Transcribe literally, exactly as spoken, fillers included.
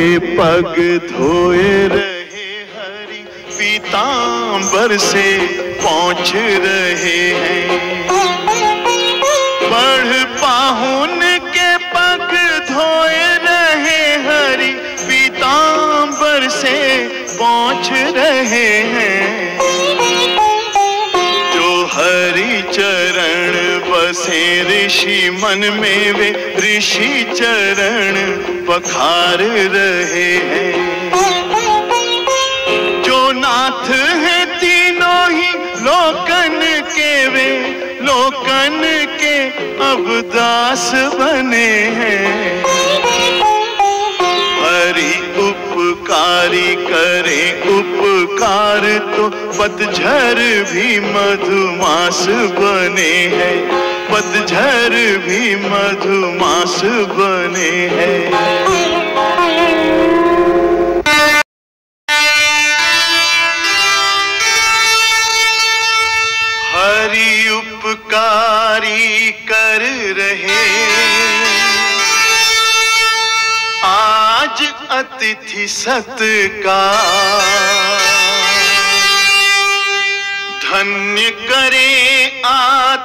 के पग धोए रहे हरि पीतांबर से पहुँच रहे हैं। बढ़ पाहुन के पग धोए रहे हरि पीतांबर से पहुँच रहे हैं। जो हरि चरण बसे ऋषि मन में वे ऋषि चरण पखार रहे हैं। जो नाथ है तीनों ही लोकन के वे लोकन के अब दास बने हैं। हरि उपकारी करे उपकार तो पतझर भी मधुमास बने हैं। पतझर भी मधुमास बने हैं। हरि उपकारी कर रहे आज अतिथि सत्कार। धन्य करे